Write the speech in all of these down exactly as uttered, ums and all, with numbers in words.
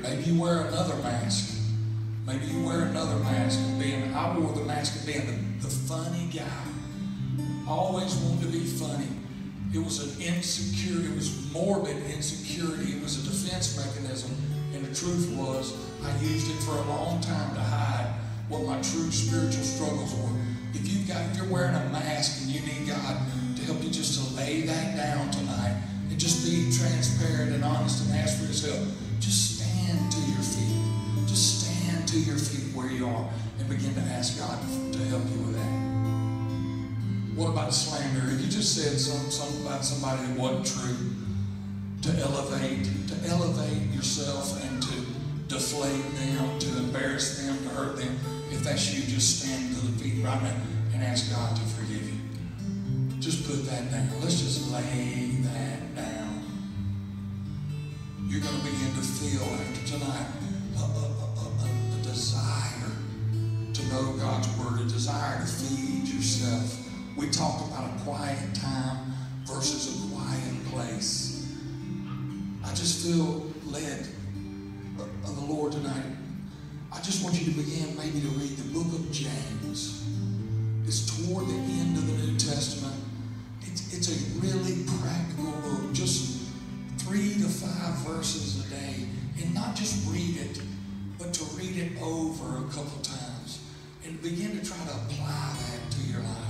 Maybe you wear another mask. Maybe you wear another mask of being, I wore the mask of being the, the funny guy. I always wanted to be funny. It was an insecure, it was morbid insecurity. It was a defense mechanism. And the truth was, I used it for a long time to hide what my true spiritual struggles were. If you've got, if you're wearing a mask and you need God to help you just to lay that down tonight and just be transparent and honest and ask for His help, just stand to your feet. Just stand to your feet where you are and begin to ask God to help you with that. What about slander? If you just said something, something about somebody that wasn't true, to elevate, to elevate yourself and to deflate them, to embarrass them, to hurt them, if that's you, just stand to the feet right now and ask God to forgive you. Just put that down. Let's just lay that down. You're going to begin to feel after tonight a, a, a, a desire to know God's Word, a desire to feed yourself. We talked about a quiet time versus a quiet place. I just feel led of the Lord tonight. I just want you to begin maybe to read the book of James. It's toward the end of the New Testament. It's, it's a really practical book, just three to five verses a day. And not just read it, but to read it over a couple times and begin to try to apply that to your life.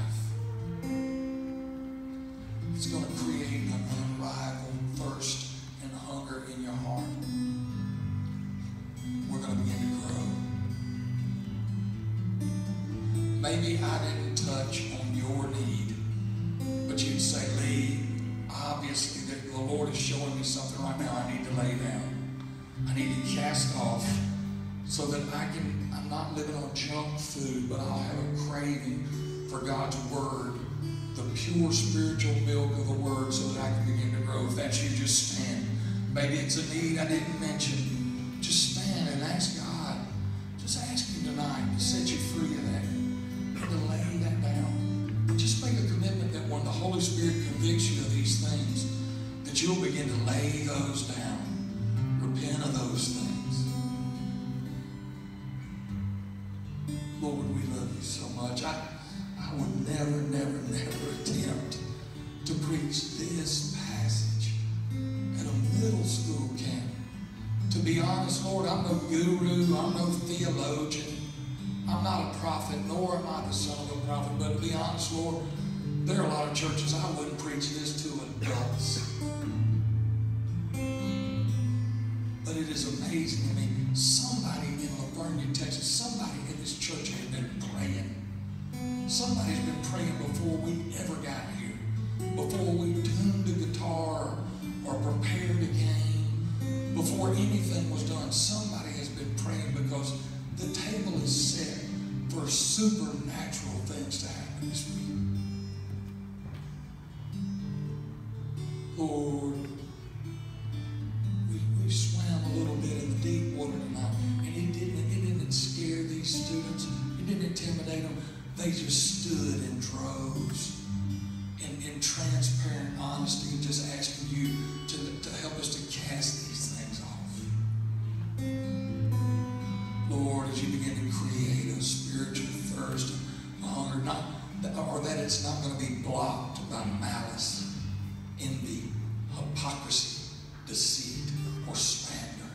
It's going to create an unrivaled thirst and hunger in your heart. We're going to begin to grow. Maybe I didn't touch on your need, but you'd say, Lee, obviously the, the Lord is showing me something right now I need to lay down. I need to cast off so that I can, I'm not living on junk food, but I'll have a craving for God's Word, the pure spiritual milk of the Word, so that I can begin to grow. If that's you, just stand. Maybe it's a need I didn't mention. Just stand and ask God. Just ask Him tonight to set you free of that and to lay that down. And just make a commitment that when the Holy Spirit convicts you of these things, that you'll begin to lay those down. Repent of those things. Lord, we love you so much. I, I would never, never, never attempt to preach this passage at a middle school camp. To be honest, Lord, I'm no guru, I'm no theologian, I'm not a prophet, nor am I the son of a prophet. But to be honest, Lord, there are a lot of churches I wouldn't preach this to adults. But it is amazing to me. Somebody in Lavernia, Texas, somebody in this church has been praying. Somebody's been praying before we ever got here, before we tuned the guitar or prepared a game, before anything was done. Somebody has been praying because the table is set for supernatural things to happen this week. Lord, we, we swam a little bit in the deep water tonight, and it didn't, it didn't scare these students. It didn't intimidate them. They just stood in droves in, in transparent honesty, just asking you to, to help us to cast these things off. Lord, as you begin to create a spiritual thirst, a hunger, not, or that it's not going to be blocked by malice, envy, hypocrisy, deceit, or slander.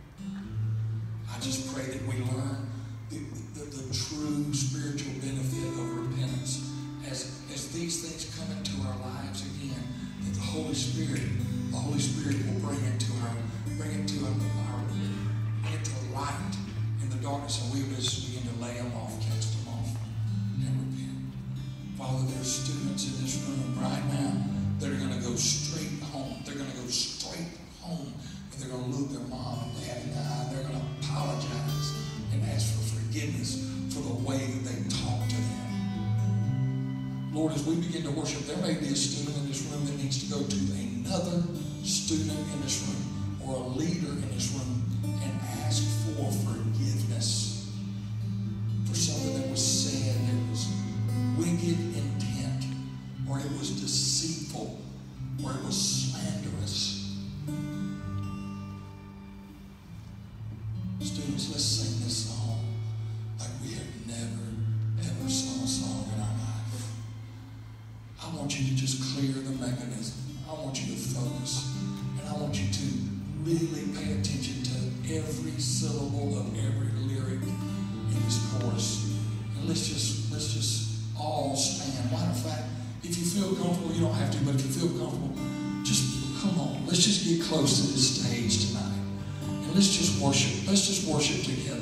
I just pray that we learn the, the, the true spiritual benefit of repentance as, as these things come into our lives again, that the Holy Spirit, the Holy Spirit will bring it to our, bring it to our, our bring it to light in the darkness, and we will just begin to lay them off, cast them off, and repent. Father, there's students in this room right now that are going to go straight home. They're going to go straight home, and they're going to look their mom and dad in the eye. They're going to apologize and ask for forgiveness for the way that they talk to them. Lord, as we begin to worship, there may be a student in this room that needs to go to another student in this room or a leader in this room and ask for forgiveness for something that was said that was wicked intent, or it was deceitful, or it was slanderous. Students, let's sing this song like we have never, ever sung a song in our life. I want you to just clear the mechanism. I want you to focus. And I want you to really pay attention to every syllable of every lyric in this chorus. And let's just, let's just all stand. Matter of fact, if you feel comfortable, you don't have to, but if you feel comfortable, just come on. Let's just get close to this stage tonight. And let's just worship. Let's just worship together.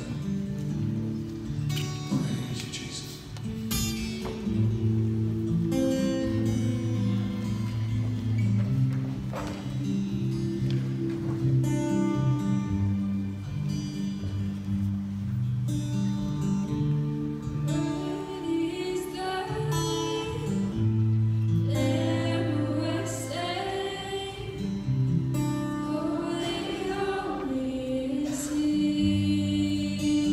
Praise you, Jesus. See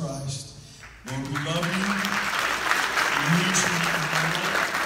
Christ. Lord, we love you.